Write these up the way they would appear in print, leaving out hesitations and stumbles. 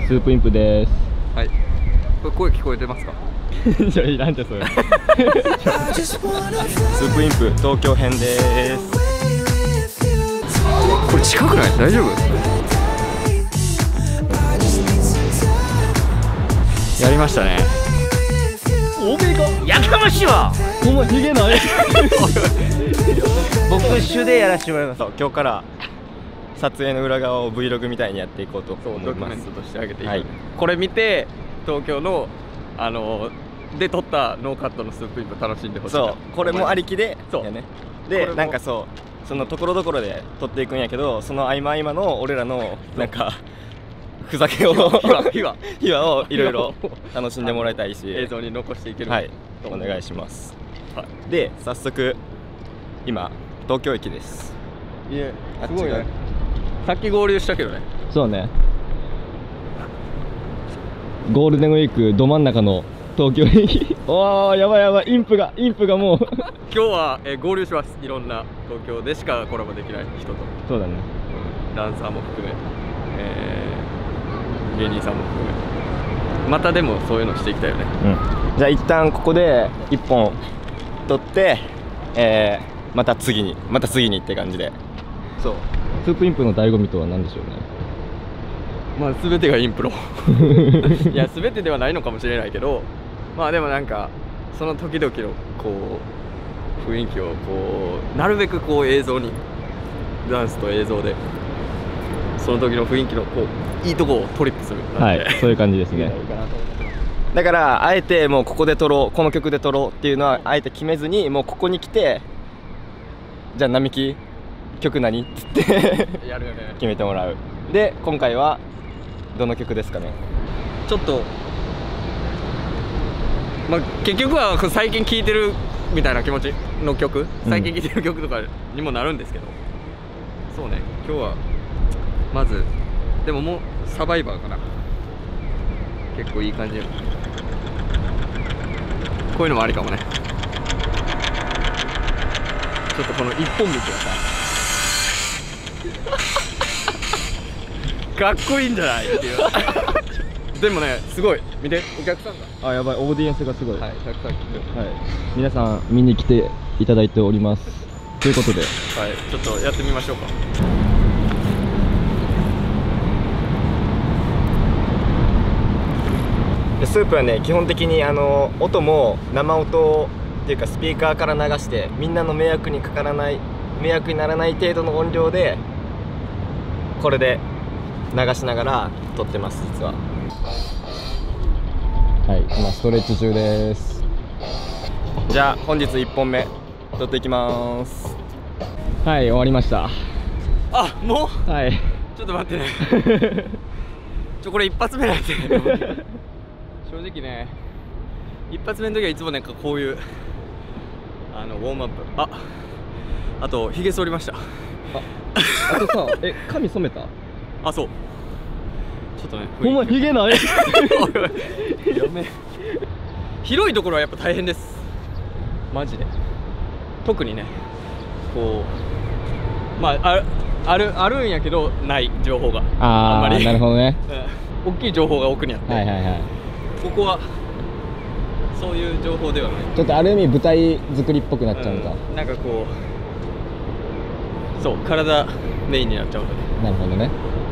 スープインプです。 はい。これ声聞こえてますか？ じゃあなんでそれ。 スープインプ東京編です。 これ近くない？大丈夫？やりましたね。 おめえがやかましいわ。 お前逃げない。 僕主でやらせてもらいます。 そう、今日から撮影の裏側を Vlog みたいにやっていこうとそう、 思います。 ドキュメントとしてあげていく、 はい、 これ見て東京ので撮ったノーカットのスープインプ楽しんでほしい。 そう、これもありきでそうやね。で、なんかそうそのところどころで撮っていくんやけど、その合間合間の俺らのなんかふざけを秘話をいろいろ楽しんでもらいたいし、 映像に残していける。 はい、お願いします。 はい、 で、早速今東京駅です。 いえ、 あっちすごいね。 がさっき合流したけどね。 そうね。ゴールデンウィークど真ん中の東京駅。わあ、やばいやばい、インプがもう。 今日は、合流します。いろんな東京でしかコラボできない人と、 そうだね。 ダンサーも含め、芸人さんも含め、またでもそういうのしていきたいよね。 うん。 じゃあ一旦ここで1本撮って、また次にって感じで。 そう。 スープインプの醍醐味とは何でしょうね。 まあ全てがインプロ。いや、全てではないのかもしれないけど、まあでもなんかその時々のこう雰囲気をこうなるべくこう映像に、ダンスと映像でその時の雰囲気のこういいとこをトリップする。 はい、そういう感じですね。 だからあえてもうここで撮ろう、この曲で撮ろうっていうのはあえて決めずに、もうここに来て、じゃあ並木曲何っつってやるよね。 決めてもらう。で、今回はどの曲ですかね。 ちょっとまあ結局は最近聴いてるみたいな気持ちの曲、最近聴いてる曲とかにもなるんですけど、そうね、今日はまずでももうサバイバーかな。結構いい感じよ。こういうのもありかもね。ちょっとこの一本道がさかっこいいんじゃないっていう。でもね、すごい見て、お客さんが、 あ、やばい、オーディエンスがすごい。 はい、たくさん来てる。 はい、皆さん見に来ていただいております。ということで、 はい、ちょっとやってみましょうか。 でスープはね、基本的に音も生音っていうかスピーカーから流して、みんなの迷惑にならない程度の音量でこれで流しながら撮ってます、実は。 はい、今ストレッチ中です。 じゃあ本日1本目撮っていきます。 はい、終わりました。 あ、もうはい。 ちょっと待ってね。これ一発目なんで。正直ね、一発目の時はいつもなんかこういうウォームアップ、あとひげ剃りました。 あとさ、髪染めた？ あ、そう、ちょっとね、 お前ひげない？ やめ。広いところはやっぱ大変です、マジで。特にね、こうまああるんやけど、ない情報があんまり。 なるほどね。 大きい情報が奥にあって、 はいはいはい。 ここはそういう情報ではない。 ちょっとある意味舞台作りっぽくなっちゃうのか。 なんかこう、そう、体メインになっちゃうので、 なるほどね。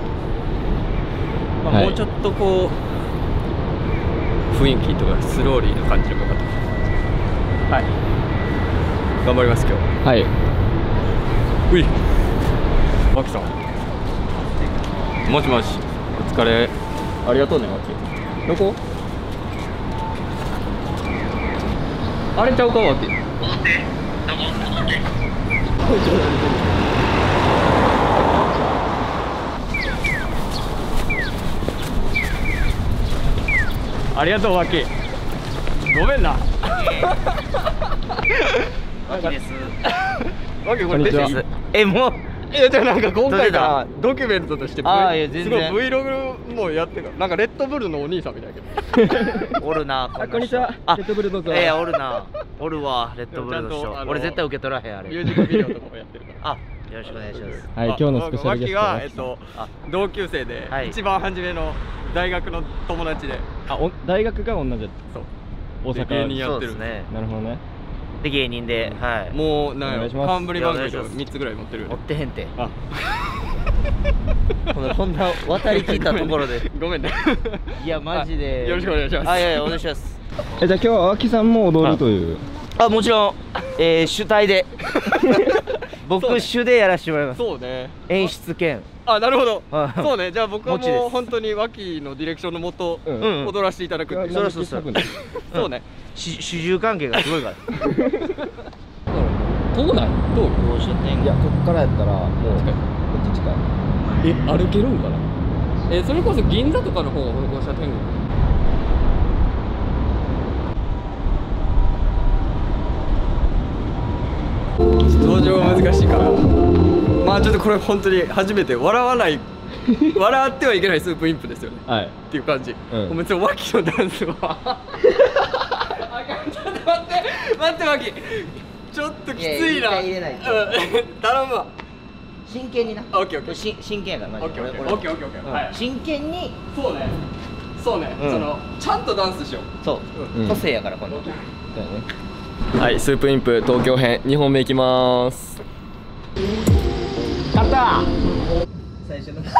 まあ、 はいもうちょっとこう雰囲気とかスローリーな感じのかと。はい、頑張ります今日。 はい。 うい、マキさん、もしもし、お疲れ。ありがとうね、マキ。どこ？あれちゃうか、マキ。ありがとう、マキ。ごめんな。 マキです。 マキ、これ出ていい？ もう。 いや、じゃあなんか今回からドキュメントとして、 いや全然すごい Vlog もやってるから、なんかレッドブルのお兄さんみたいやけど。 おるな。 こんにちは。レッドブルどうぞ。 おるな。おるわ、レッドブルの人。俺絶対受け取らへん、あれ。 ミュージックビデオとかもやってるから。 よろしくお願いします。 はい、今日のスペシャルゲストはマキが同級生で、 はい一番初めの大学の友達で。 あ、大学が同じ。 そう大阪芸人やってる。 そうですね。 なるほどね。 で芸人で、はい。 もうなんやろ、 お願いします冠番組をいやお願いします 3つぐらい持ってるよ持ね。 ってへんて。 あ、 こんな渡り切ったところで。 ごめんね。 いやマジで。 よろしくお願いします。 あ、いやいやお願いします。 じゃあ今日は脇さんも踊るという。 あ、もちろん、主体で。僕主でやらせてもらいます。 そうね。 演出兼。 あ、なるほど。 はいそうね。じゃあ僕はもちですもう本当に脇のディレクションのもとうん踊らせていただくっていう。 そうそうそうそうね。 主従関係がすごいから。 ここない？どう？ どうしようね。 いや、こっからやったらもう近い。 めっちゃ近い。 歩けるんかな。それこそ銀座とかの方がこのした天国。登場が難しいから。まあちょっとこれ本当に初めて笑ってはいけないスープインプですよね。 はい。 っていう感じ。 うんごめん、その脇のダンスは。あかん、ちょっと待って脇。ちょっときついな。 いや入れないとうん頼むわ。 真剣にな。 オッケーオッケー。 真剣やからマジで。 オッケーオッケーオッケーオッケーオッケー。はい。 真剣に。 そうね。そうね。 うんそのちゃんとダンスしよう。 そううん個性やからこの。 だよね。 はい、スープインプ東京編2本目いきまーす。 勝った最初の。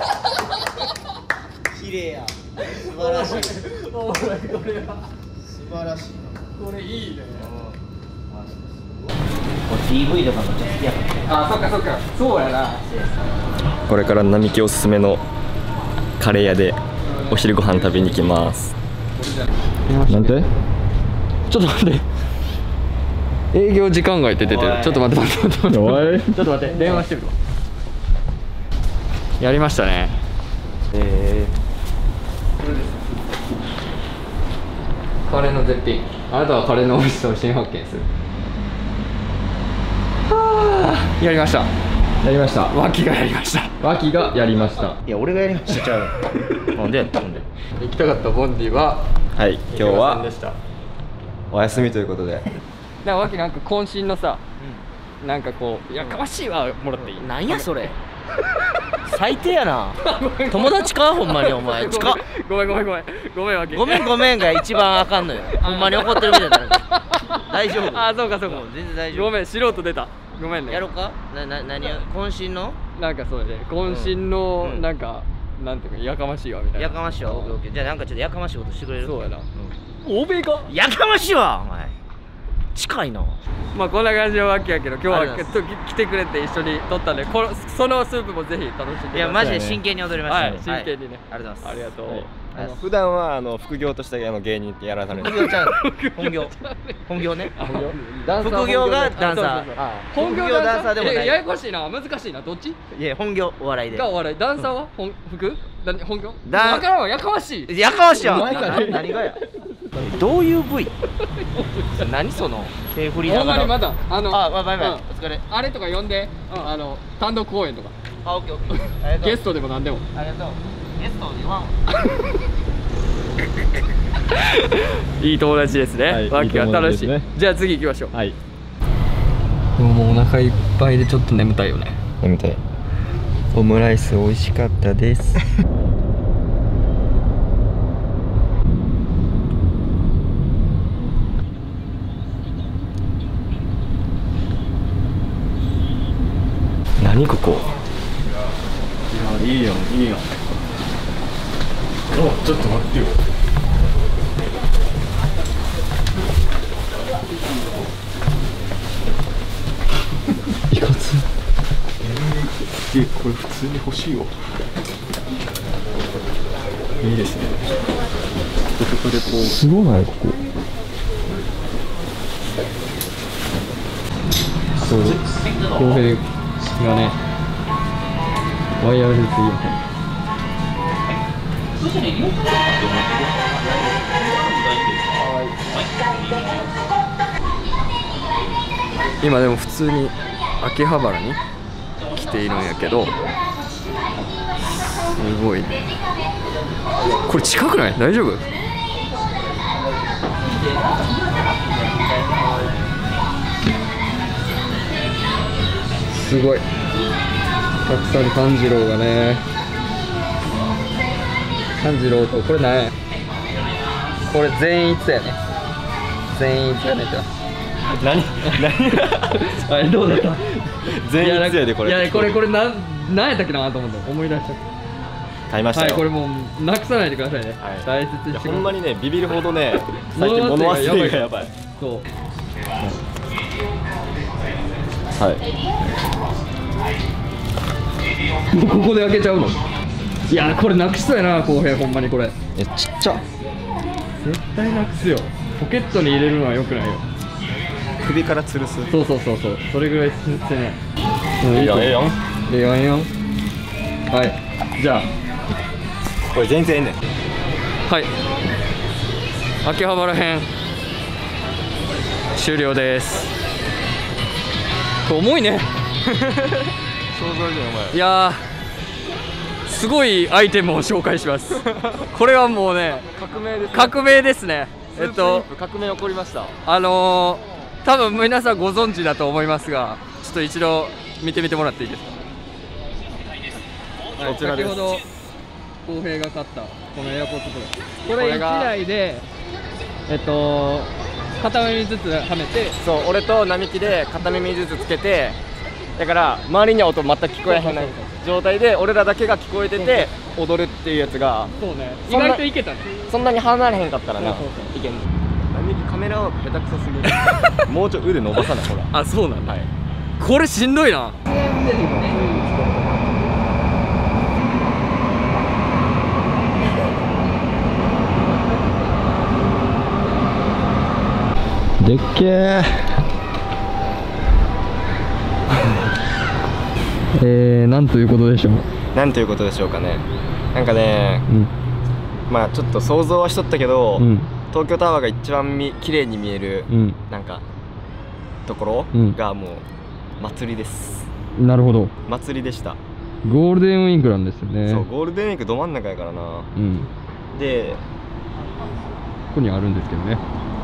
綺麗や。素晴らしい。 おもろいこれは。 素晴らしいな。 これいいね。 PV とかめっちゃ好きやから。 あ、そっかそっか。そうやな。 これから並木おすすめのカレー屋でお昼ご飯食べに行きます。 なんてちょっと待って。営業時間外って出てる。ちょっと待って。 おいちょっと待って。電話してみるわ。やりましたね。これです。カレーの絶品。あなたはカレーの美味しさを新発見する。はあ、やりました。 やりました。 脇がやりました。 脇がやりました。 いや俺がやりましたちゃう。なんでやったんで。 行きたかったボンディははい、今日池田さんはでした。 お休みということで。 なんか脇なんか渾身のさ、なんかこうやかましいわもらっていい？ なんやそれ。最低やな。友達かほんまにお前。近っ。 ごめん脇。 ごめんが一番あかんのよ。ほんまに怒ってるみたいになる。大丈夫。 あ、そうか。 もう全然大丈夫。 ごめん、素人出た。ごめんね。 やろうか。何や渾身の。 なんかそうだね。渾身のうんなんかなんていうかやかましいわみたいな。 やかましいわ。オッケーオッケー。じゃあなんかちょっとやかましいことしてくれる。 そうやな。欧米か？ やかましいわお前。近いな。 まあこんな感じのわけやけど、今日はありがとう来てくれて一緒に撮ったんで、そのスープもぜひ楽しんでください。 いやマジで真剣に踊りました。 はい、真剣にね。 ありがとうございます。 ありがとう。 はい普段は副業として芸人ってやらされる。 本業ちゃう。本業ね。 ダンサー副業がダンサー。 本業副業ダンサーでもない。 ややこしいな、難しいな、どっち？ いや本業お笑いで。 がお笑い、ダンサーは副？本業？ ダンわからんわ、やかましい。 やかましいわ。 前から何がや。どういう部位？何その手振りながら。 ほんまにまだバイバイ。 うんお疲れ。 あれとか呼んで、単独公演とかあ、オッケーオッケー。 ゲストでもなんでも。 ありがとう。ゲスト言わんわ。 いい友達ですね。 はいワッキーは楽しい。 いい友達ですねじゃあ次行きましょう。 はい。 でももうお腹いっぱいでちょっと眠たいよね。 みたい。オムライス美味しかったです。何ここ？ いいよ。お、ちょっと待ってよ。いかつ。これ普通に欲しいわ。いいですね。ここでこう。すごないここ。 そう。公平がね、ワイヤレスイヤホン。今でも普通に秋葉原に来ているんやけど、すごいね。これ近くない？大丈夫？すごいたくさん炭治郎がね炭治郎とこれ何や。これ善逸やね。善逸やねって何あれどうだった。 全員やでこれ。 いやこれなんやったっけなと思って思い出した。はい、 買いましたよ。 これもうなくさないでくださいね。 はい大切にしてほんまにねビビるほどね最近物忘れがやばい。 そう。 はい。 もうここで開けちゃうの。いやこれなくしそうやな浩平、ほんまにこれちっちゃ。 絶対なくすよ。ポケットに入れるのはよくないよ。 首から吊るす。 そうそれぐらいしてね。 いいよいいよ。 いいよいいよ。はい、じゃあこれ全然ええねん。 はい秋葉原編終了です。重いね想像以上にお前。 いやーすごいアイテムを紹介しますこれはもうね革命ですね。 革命起こりました。 多分皆さんご存知だと思いますが、ちょっと一度見てみてもらっていいですか。 こちらです。 先ほど浩平が買ったこのエアポッドプロ、これ1台で片耳ずつはめて、 そう俺と並木で片耳ずつつけて、だから周りには音全く聞こえへんない状態で俺らだけが聞こえてて踊るっていうやつが、 そうね、意そんな外といけたね。 そんなに離れへんかったらな、 そういけんの。並木カメラは下手くそすぎるもうちょい腕伸ばさないほら。 あ、そうなんだ、 はい。 これしんどいな。 でっけーなんということでしょう。 なんということでしょうかね。なんかね、まあちょっと想像はしとったけど、東京タワーが一番綺麗に見える、なんかところがもう祭りです。 なるほど。 祭りでした。 ゴールデンウィークなんですよね。 そう、ゴールデンウィークど真ん中やからな。で、 ここにあるんですけどね。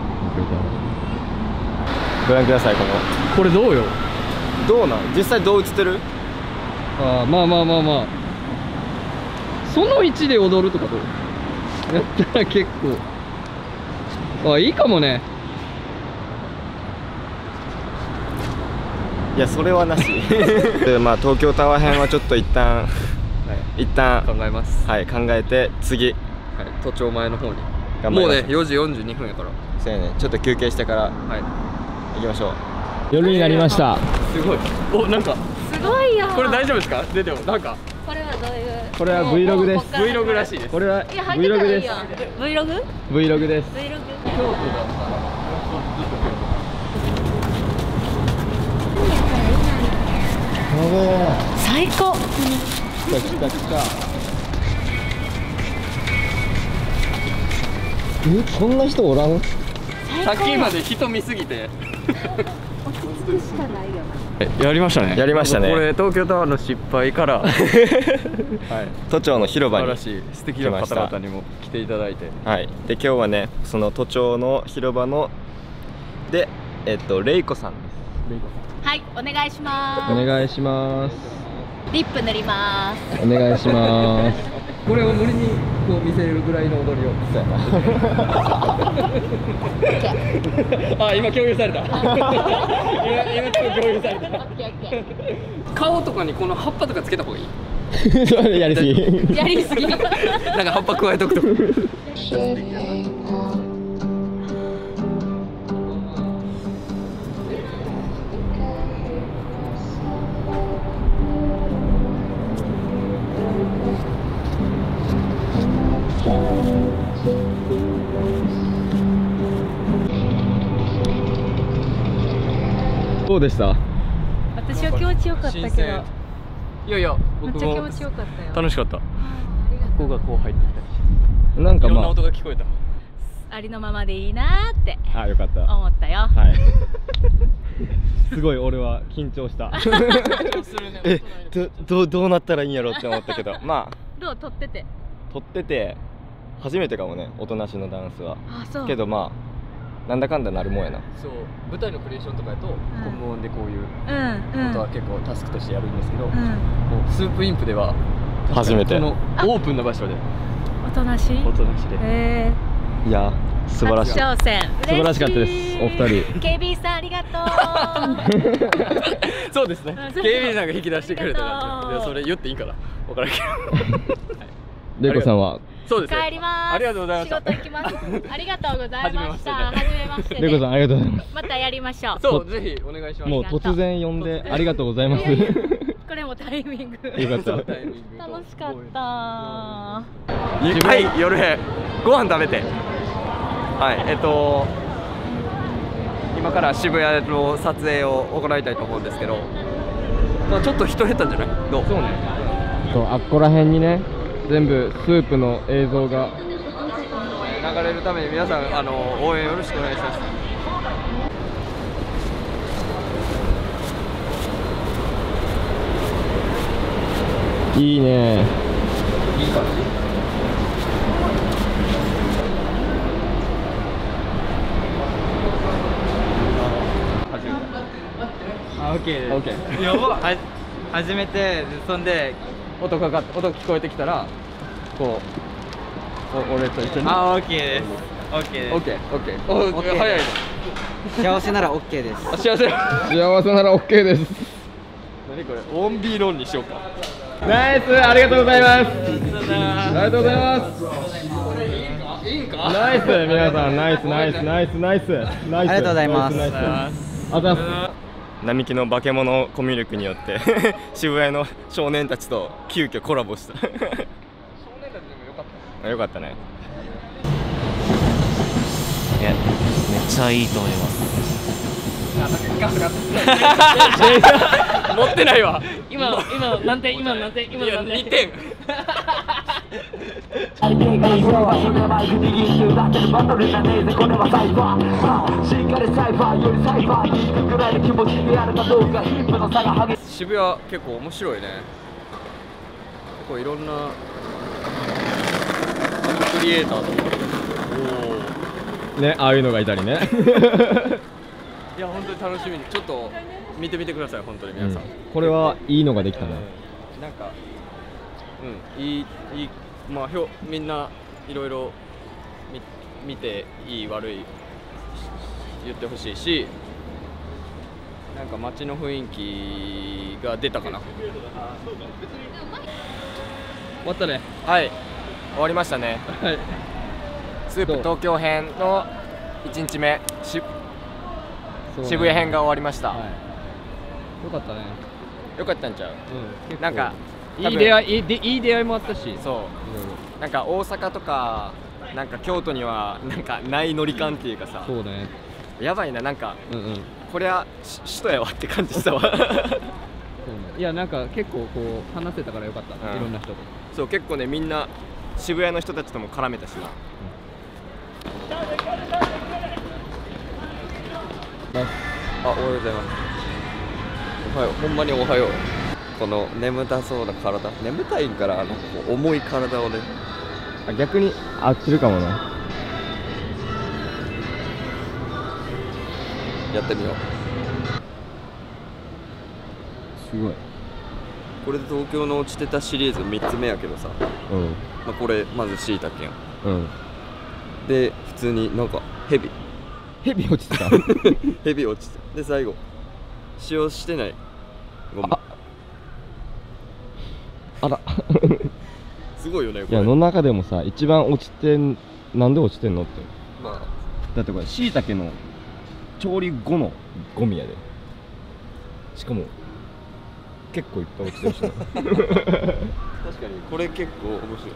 ご覧ください。 これどうよ。 どうなん？実際どう映ってる？ ああ、まあその位置で踊るとかどうやったら結構いいかもね。 いやそれはなしで、まあ東京タワー編はちょっと一旦考えます。 はい、考えて次、 都庁前の方に頑張りましょう。 もうね4時42分やから、 そうやね、ちょっと休憩してから行きましょう。 夜になりました。 すごい。お、なんかすごいよ。 これ大丈夫ですか？出てもなんかこれはどういう？ これは Vlog です。 Vlog らしいです。 これはいや入ってた Vlog です。 らいいよ。Vlog？ Vlog です。 Vlog？ 最高。 こんな人おらん？ さっきまで人見すぎて落ち着くしかないよな。 やりましたね。 やりましたね。 これ東京タワーの失敗から都庁の広場に素晴らしい素敵な方々にも来ていただいて、 はい。で今日はね、その都庁の広場のでレイコさんです。 はい、お願いします。 お願いします。 リップ塗ります。 お願いします。 これを無理にこう見せるぐらいの踊りを。あ、今共有された。今共有された。顔とかにこの葉っぱとかつけた方がいい。 やりすぎ。 やりすぎ。 なんか葉っぱ加えとくと。 どうでした？ 私は気持ちよかったけど。 いやいや、 めっ僕もちゃ気持ちよかったよ。 楽しかった。ここがこう入ってきたりして。 なんかいろんな音が聞こえた。 ありのままでいいなーってあ、よかった。 思ったよ。 はい。すごい俺は緊張した。 どうなったらいいんやろって思ったけど、まあどう撮ってて。 撮ってて初めてかもね、音なしのダンスは。 あ、そう。 けどまあなんだかんだなるもんやな。 そう、舞台のクリエーションとかやと、無音でこういううんことは結構タスクとしてやるんですけど、 うん。 こうスープインプでは初めてこのオープンな場所でおとなしい。 おとなしで。 いや素晴らしい。 初挑戦。 素晴らしかったですお二人。 警備員さんありがとう。 そうですね。 そう警備員さんが引き出してくれたからね。いやそれ言っていいかな。わからんけど。 レイコさんはそうですね。 帰ります。 ありがとうございました。 仕事行きます。ありがとうございました。 ははじめましてで。 レイコさんありがとうございます。 またやりましょう。 そうぜひお願いします。 もう突然呼んでありがとうございます。 いやいやこれもタイミング。 よかった。 そうタイミングと楽しかった。 はい夜編ご飯食べて。はい今から渋谷の撮影を行いたいと思うんですけど、まあちょっと人減ったんじゃない？どう？そうね。 そうあっこら辺にね全部スープの映像が流れるために皆さん応援よろしくお願いします。 いいね。 いい感じ。 あ、OK です。 オッケー。 やばい。初めて、そんで、 音聞こえてきたらこう俺と一緒に。 あ、OK です。OK です。 オッケーオッケー。お OK 早いね。 幸せなら OK です。 あ幸せ。 幸せなら OK です。 何これオンビーロンにしようか。 ナイスありがとうございます。ありがとうございます。ナイス皆さんナイスナイスナイスナイスナイス。 ありがとうございますナイスナイスありがとうございます。 並木の化け物コミュ力によって渋谷の少年たちと急遽コラボした少年たちでもよかったよかったね。 いやめっちゃいいと思います。 持ってないわ。 今何点今何点今いや何点 2点。渋谷結構面白いね。結構いろんなクリエイターとかねああいうのがいたりね。 いや本当に楽しみにちょっと見てみてください本当に皆さん。 これはいいのができたね。 なんかいいまあみんないろいろ見ていい悪い言ってほしいし、なんか街の雰囲気が出たかな。 終わったね。 はい終わりましたね。 はい。 スープ東京編の1日目渋谷編が終わりました。 はい。よかったね。 よかったんちゃう？ うん。 なんかいい出会いもあったし。 そうなんか大阪とかなんか京都にはなんかないノリ感っていうかさ、 そうだね。 やばいななんかうんうん。 これは首都やわって感じしたわ。 そうね。いやなんか結構こう話せたからよかった。 うんいろんな人と。 そう結構ねみんな渋谷の人たちとも絡めたしな。 おはようございます。おはよう、ほんまにおはよう。この眠たそうな体、眠たいんからこう重い体をね。 あ逆に合ってるかもな。 やってみよう。 すごい。 これで東京の落ちてたシリーズ3つ目やけどさ、 うんまあ、これまずしいたけやん。 うん。 で普通になんかヘビ落ちてた。 ヘビ落ちて、で最後使用してないゴム。 あら。 すごいよねこれ。 いやの中でもさ一番落ちてんなんで落ちてんのって。 まあだってこれしいたけの調理後のゴミやで。しかも結構いっぱい落ちてるしな。 確かにこれ結構面白い。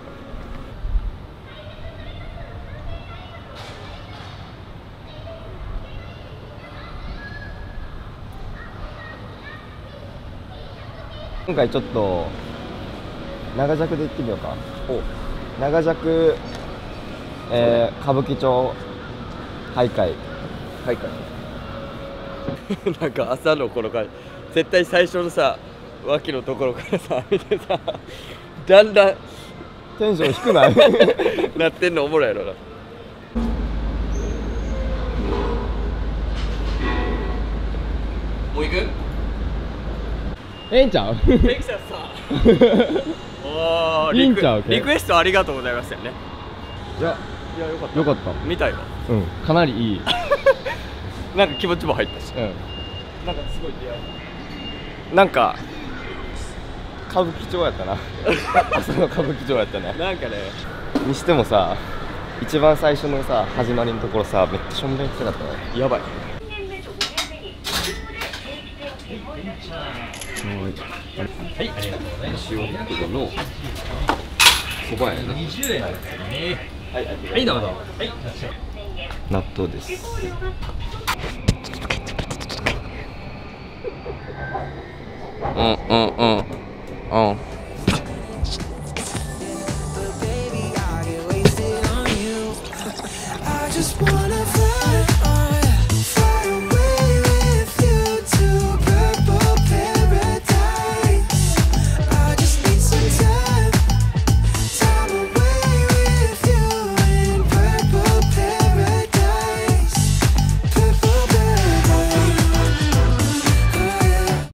今回ちょっと長尺で行ってみようか。 お長尺、歌舞伎町徘徊。 なんか朝の頃から絶対最初のさ脇のところからさ見てさだんだんテンション低ない？ なってんのおもろいやろな。もう行く？ ええんちゃう？ テキサスさおーいいんちゃうリクエストありがとうございましたよね。 いやよかった見たよ。 うんかなりいいなんか気持ちも入ったし、 うんなんかすごい出会いなんか歌舞伎町やったな朝の歌舞伎町やったな。 なんかね、 にしてもさ、一番最初のさ始まりのところさ、めっちゃしょんべん臭かったね。 やばい。 はい、ありがとうございます。塩袋のそばやな。20円ですね。はい、どうぞ。はい、 納豆です。 うん。